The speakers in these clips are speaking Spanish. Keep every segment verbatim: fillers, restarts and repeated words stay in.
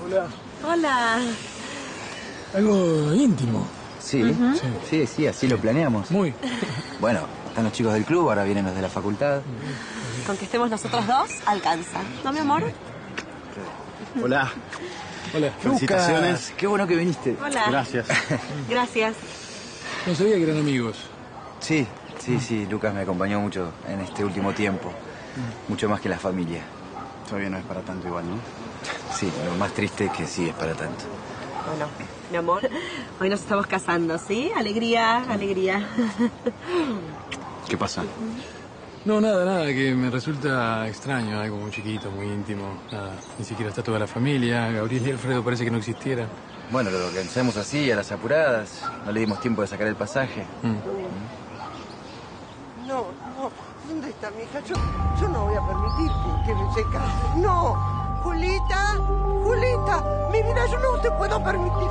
Hola. Hola. Algo íntimo. Sí, Uh-huh. sí, sí, sí, así lo planeamos. Muy. Bueno, están los chicos del club, ahora vienen los de la facultad. Con que estemos nosotros dos, alcanza. ¿No, mi amor? Hola. Hola. Felicitaciones. Lucas, qué bueno que viniste. Hola. Gracias. Gracias. No sabía que eran amigos. Sí, sí, sí, Lucas me acompañó mucho en este último tiempo. Mucho más que la familia. Todavía no es para tanto igual, ¿no? Sí, lo más triste es que sí es para tanto. Bueno, mi amor, hoy nos estamos casando, ¿sí? Alegría, alegría. ¿Qué pasa? No, nada, nada, que me resulta extraño, algo muy chiquito, muy íntimo. Nada, ni siquiera está toda la familia. Gabriel y Alfredo parece que no existieran. Bueno, lo organizamos así, a las apuradas. No le dimos tiempo de sacar el pasaje. Mm. No, no. ¿Dónde está mi hija? Yo, yo no voy a permitir que, que se case. No. Julita, Julita, mi vida, yo no te puedo permitir.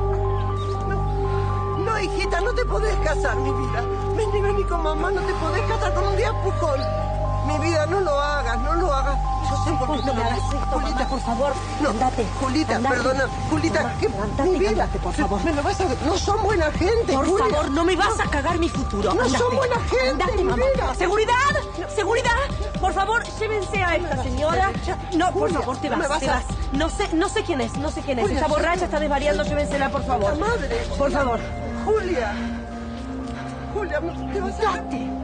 No, no, hijita, no te podés casar, mi vida. Vení, vení con mamá, no te podés casar con un día pujol. Mi vida, no lo hagas, no lo hagas. Yo sé por qué No me hagas esto, Julita, mamá, por favor. no, Andate. Julita, andate. perdona. Julita, Mamá, que andate, mi vida. andate, por favor. Me lo vas a... No son buena gente, Por Julia. favor, no me vas a cagar mi futuro. No Andate. son buena gente, Andate, mi mamá. vida. ¡Seguridad! ¡Seguridad! Por favor, llévense a esta señora. No, por Julia, favor, te no me vas, vas te a- vas. No sé, no sé quién es, no sé quién es. Julia, Está borracha, está desvariando, llévensela, por favor. La madre. Por favor. Julia. Julia, te vas a... Andate.